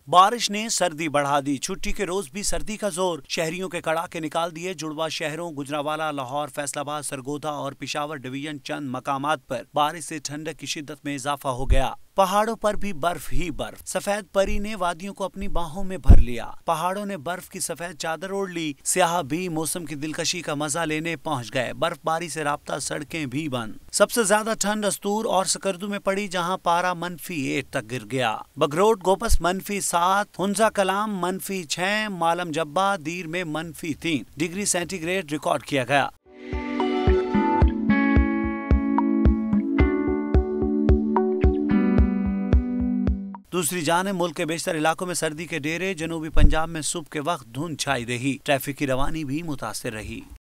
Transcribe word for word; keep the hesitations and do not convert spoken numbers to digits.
बारिश ने सर्दी बढ़ा दी। छुट्टी के रोज भी सर्दी का जोर, शहरियों के कड़ाके निकाल दिए। जुड़वा शहरों गुजरांवाला, लाहौर, फैसलाबाद, सरगोधा और पिशावर डिवीजन चंद मकामात पर बारिश से ठंडक की शिद्दत में इजाफा हो गया। पहाड़ों पर भी बर्फ ही बर्फ। सफेद परी ने वादियों को अपनी बाहों में भर लिया। पहाड़ों ने बर्फ की सफेद चादर ओढ़ ली। सियाह भी मौसम की दिलकशी का मजा लेने पहुंच गए। बर्फबारी से राब्ता सड़कें भी बंद। सबसे ज्यादा ठंड अस्तूर और सकरदू में पड़ी, जहां पारा मनफी एक तक गिर गया। बगरोट गोपस मनफी सात, हुंजा कलाम मनफी छह, मालम जब्बा दीर में मनफी तीन डिग्री सेंटीग्रेड रिकॉर्ड किया गया। दूसरी जानिब मुल्क के बेशतर इलाकों में सर्दी के डेरे। जनूबी पंजाब में सुबह के वक्त धुंध छाई रही। ट्रैफिक की रवानी भी मुतासिर रही।